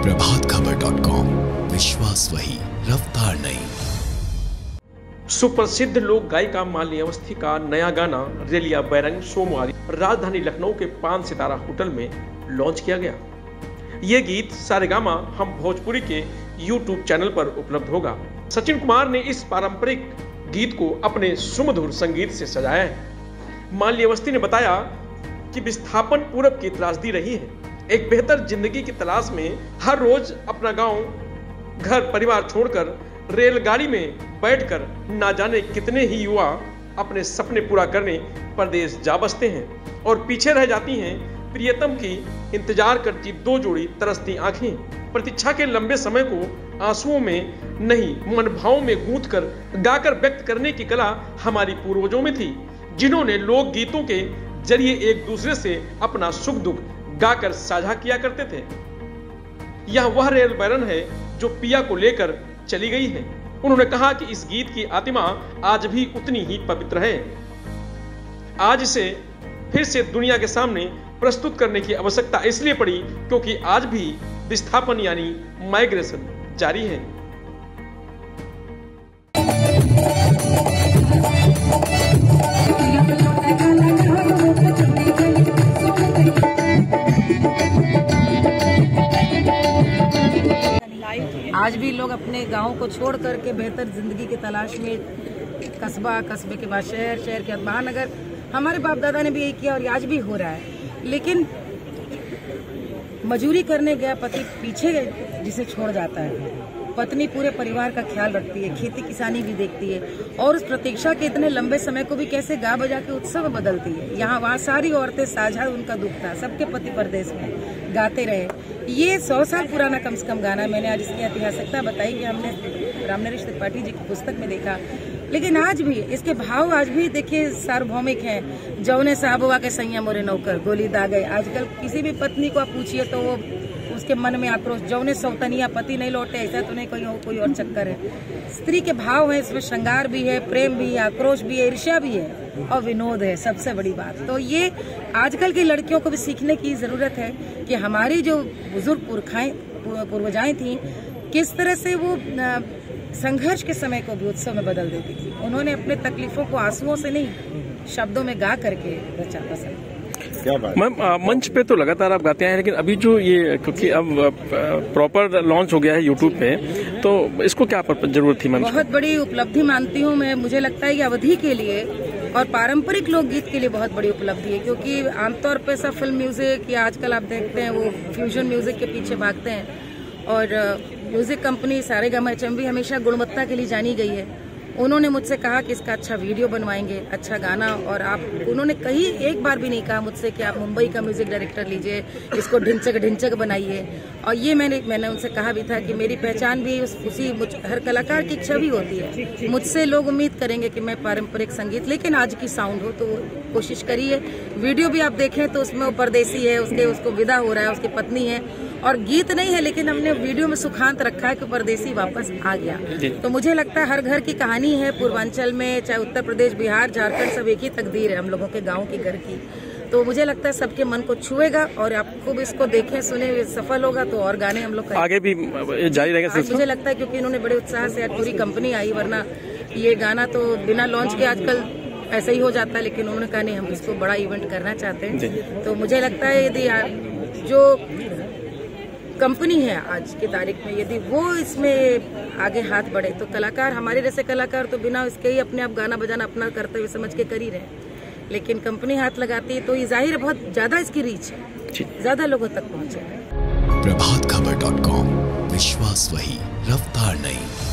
प्रभातखबर.com, विश्वास वही, रफ्तार नहीं। सुप्रसिद्ध लोक गायिका मालिनी अवस्थी का नया गाना रेलिया बैरंग सोमवार राजधानी लखनऊ के 5 सितारा होटल में लॉन्च किया गया। यह गीत सारेगामा हम भोजपुरी के YouTube चैनल पर उपलब्ध होगा। सचिन कुमार ने इस पारंपरिक गीत को अपने सुमधुर संगीत से सजाया है। मालिनी अवस्थी ने बताया कि विस्थापन पूरब की त्रासदी रही है। एक बेहतर जिंदगी की तलाश में हर रोज अपना गांव, घर परिवार छोड़कर रेलगाड़ी में बैठकर ना जाने कितने ही युवा अपने सपने पूरा करने परदेश जा बसते हैं और पीछे रह जाती हैं प्रियतम की इंतजार करती 2 जोड़ी तरसती आंखें। प्रतीक्षा के लंबे समय को आंसुओं में नहीं मन भावों में गूंथ कर गाकर व्यक्त करने की कला हमारी पूर्वजों में थी, जिन्होंने लोक गीतों के जरिए एक दूसरे से अपना सुख दुख गाकर साझा किया करते थे। यह वह रेल बैरन है जो पिया को लेकर चली गई है। उन्होंने कहा कि इस गीत की आत्मा आज भी उतनी ही पवित्र है। आज इसे फिर से दुनिया के सामने प्रस्तुत करने की आवश्यकता इसलिए पड़ी क्योंकि आज भी विस्थापन यानी माइग्रेशन जारी है। आज भी लोग अपने गांव को छोड़ करके बेहतर जिंदगी की तलाश में कस्बा, कस्बे के बाद शहर, शहर के बाद महानगर, हमारे बाप दादा ने भी यही किया और आज भी हो रहा है। लेकिन मजूरी करने गया पति पीछे जिसे छोड़ जाता है, पत्नी पूरे परिवार का ख्याल रखती है, खेती किसानी भी देखती है और उस प्रतीक्षा के इतने लंबे समय को भी कैसे गा बजा के उत्सव बदलती है। यहाँ वहाँ सारी औरतें साझा उनका दुख था, सबके पति परदेश में गाते रहे। ये 100 साल पुराना कम से कम गाना है। मैंने आज इसकी ऐतिहासिकता बताई कि हमने रामनरेश त्रिपाठी जी की पुस्तक में देखा, लेकिन आज भी इसके भाव आज भी देखिए सार्वभौमिक हैं। जौने साहबवा के सैया मोरे नौकर गोली दाग गए। आजकल किसी भी पत्नी को आप पूछिए तो वो उसके मन में आक्रोश, जौने सौतनिया पति नहीं लौटे ऐसा तो नहीं कोई और चक्कर है। स्त्री के भाव है, इसमें श्रृंगार भी है, प्रेम भी है, आक्रोश भी है, ईर्ष्या भी है और विनोद है सबसे बड़ी बात। तो ये आजकल की लड़कियों को भी सीखने की जरूरत है कि हमारी जो बुजुर्ग पूर्वजाएं थी किस तरह से वो संघर्ष के समय को भी उत्सव में बदल देती थी। उन्होंने अपने तकलीफों को आंसुओं से नहीं शब्दों में गा करके रचा पसंद। क्या बात मैम, मंच पे तो लगातार आप गाते हैं, लेकिन अभी जो ये क्योंकि अब प्रॉपर लॉन्च हो गया है यूट्यूब पे, तो इसको क्या जरूरत थी मैम? बहुत बड़ी उपलब्धि मानती हूँ मैं। मुझे लगता है कि अवधि के लिए और पारंपरिक लोकगीत के लिए बहुत बड़ी उपलब्धि है, क्योंकि आमतौर पर सब फिल्म म्यूजिक या आजकल आप देखते हैं वो फ्यूजन म्यूजिक के पीछे भागते हैं और म्यूजिक कंपनी सारेगामा HMV हमेशा गुणवत्ता के लिए जानी गई है। उन्होंने मुझसे कहा कि इसका अच्छा वीडियो बनवाएंगे, अच्छा गाना, और उन्होंने कहीं एक बार भी नहीं कहा मुझसे कि आप मुंबई का म्यूजिक डायरेक्टर लीजिए, इसको ढिंचक बनाइए। और ये मैंने उनसे कहा भी था कि मेरी पहचान भी हर कलाकार की इच्छा भी होती है। मुझसे लोग उम्मीद करेंगे कि मैं पारंपरिक संगीत लेकिन आज की साउंड हो, तो कोशिश करिए। वीडियो भी आप देखें तो उसमें वो परदेसी है, उसको विदा हो रहा है, उसकी पत्नी है और गीत नहीं है, लेकिन हमने वीडियो में सुखांत रखा है कि परदेसी वापस आ गया। तो मुझे लगता है हर घर की कहानी है पूर्वांचल में, चाहे उत्तर प्रदेश, बिहार, झारखंड, सब एक ही तकदीर है हम लोगों के गाँव की घर की। तो मुझे लगता है सबके मन को छुएगा और आपको भी इसको देखें सुने सफल होगा तो और गाने हम लोग आगे भी जारी रहेगा। मुझे लगता है क्योंकि इन्होंने बड़े उत्साह से पूरी कंपनी आई, वरना ये गाना तो बिना लॉन्च के आजकल ऐसा ही हो जाता है, लेकिन उन्होंने कहा नहीं हम इसको बड़ा इवेंट करना चाहते हैं। तो मुझे लगता है यदि जो कंपनी है आज की तारीख में यदि वो इसमें आगे हाथ बढ़े तो कलाकार, हमारे जैसे कलाकार तो बिना इसके ही अपने आप गाना बजाना अपना करते हुए समझ के कर ही रहे, लेकिन कंपनी हाथ लगाती है तो ये जाहिर है बहुत ज्यादा इसकी रीच है, ज्यादा लोगों तक पहुंचेगा। प्रभातखबर.com, विश्वास वही, रफ्तार नहीं।